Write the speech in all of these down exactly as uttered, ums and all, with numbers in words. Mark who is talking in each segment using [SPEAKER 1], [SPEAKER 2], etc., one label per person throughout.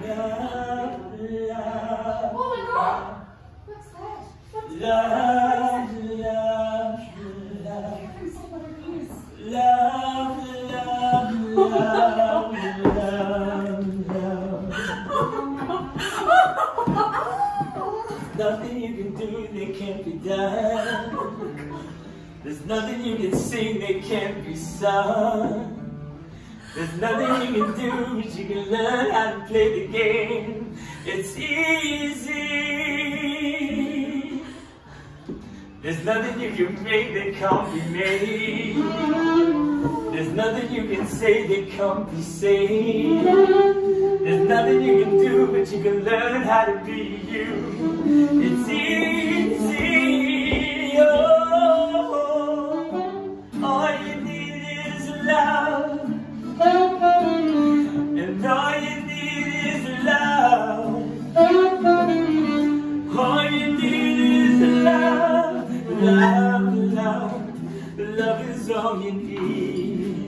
[SPEAKER 1] love, love.
[SPEAKER 2] Oh my God! What's that? What's
[SPEAKER 1] Love, love, love. Love, love, love, love, love. Nothing you can do that can't be done. There's nothing you can sing that can't be sung. There's nothing you can do, but you can learn how to play the game. It's easy. There's nothing you can make that can't be made. There's nothing you can say that can't be said. There's nothing you can do, but you can learn how to be you. It's easy. Oh, all you need is love. And all you need is love. All you need is love. Love, love, love is all you need.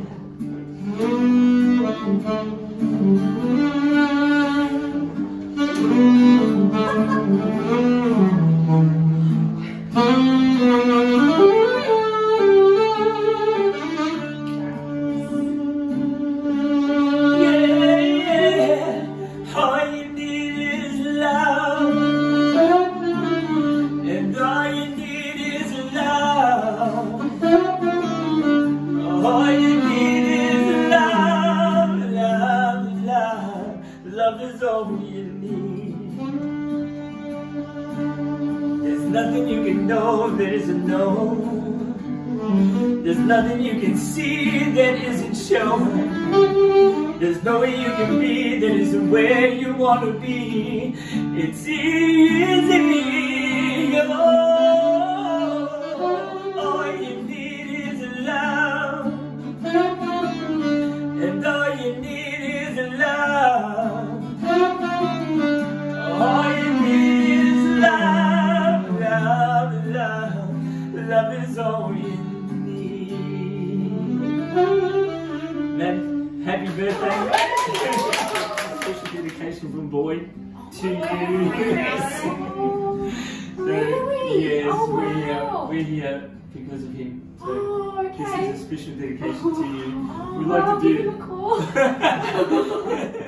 [SPEAKER 1] Love is all you need. There's nothing you can know that isn't known. There's nothing you can see that isn't shown. There's no way you can be that isn't where you want to be. It's easy. Oh, all you need is love. And all you need is love. All you need is love, love, love. Love is all you need. Man, happy birthday. Special dedication from Boy to you. So, yes,
[SPEAKER 2] oh,
[SPEAKER 1] we, uh,
[SPEAKER 2] wow.
[SPEAKER 1] we're here because of him. So
[SPEAKER 2] oh, okay.
[SPEAKER 1] This is a special dedication to you.
[SPEAKER 2] Oh,
[SPEAKER 1] We'd like
[SPEAKER 2] I'll
[SPEAKER 1] to do
[SPEAKER 2] give him a call.